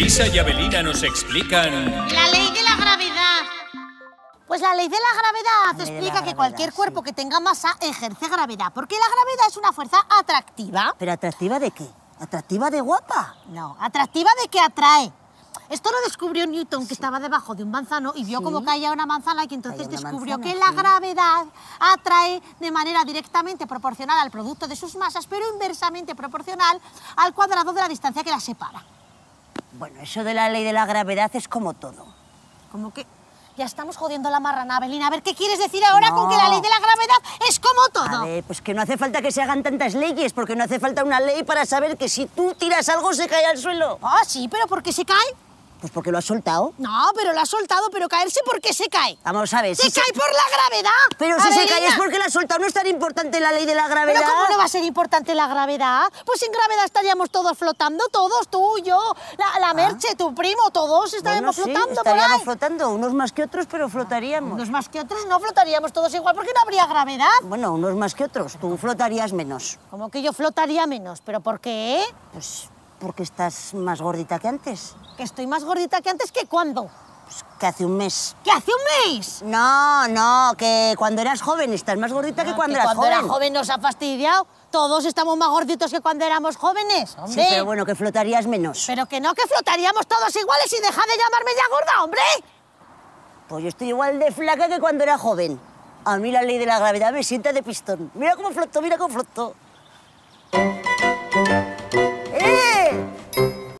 Elisa y Avelina nos explican... La ley de la gravedad. Pues la ley de la gravedad explica que cualquier cuerpo que tenga masa ejerce gravedad, porque la gravedad es una fuerza atractiva. ¿Pero atractiva de qué? ¿Atractiva de guapa? No, atractiva de que atrae. Esto lo descubrió Newton, que estaba debajo de un manzano y vio cómo caía una manzana y que entonces descubrió que la gravedad atrae de manera directamente proporcional al producto de sus masas, pero inversamente proporcional al cuadrado de la distancia que las separa. Bueno, eso de la ley de la gravedad es como todo. Como que ya estamos jodiendo la marrana, Avelina. A ver, ¿qué quieres decir ahora con que la ley de la gravedad es como todo? A ver, pues que no hace falta que se hagan tantas leyes, porque no hace falta una ley para saber que si tú tiras algo se cae al suelo. Ah, sí, pero ¿por qué se cae? Pues porque lo has soltado. No, pero lo has soltado, pero caerse, ¿por qué se cae? Vamos a ver. ¡Se cae por la gravedad! Pero si se cae es porque lo has soltado. No es tan importante la ley de la gravedad. ¿Pero cómo no va a ser importante la gravedad? Pues sin gravedad estaríamos todos flotando, todos, tú, yo, la Merche, tu primo, todos estaríamos flotando por ahí. Estaríamos flotando, unos más que otros, pero flotaríamos. Unos más que otros no flotaríamos todos igual, porque no habría gravedad. Bueno, unos más que otros. Tú flotarías menos. ¿Cómo que yo flotaría menos? ¿Pero por qué? Pues porque estás más gordita que antes. ¿Que estoy más gordita que antes? ¿Que cuándo? Pues que hace un mes. ¿Que hace un mes? No, que cuando eras joven estás más gordita que cuando eras joven. Cuando era joven nos ha fastidiado. Todos estamos más gorditos que cuando éramos jóvenes, hombre. Sí, pero bueno, que flotarías menos. Pero que no, que flotaríamos todos iguales y deja de llamarme ya gorda, hombre. Pues yo estoy igual de flaca que cuando era joven. A mí la ley de la gravedad me sienta de pistón. Mira cómo floto, mira cómo floto.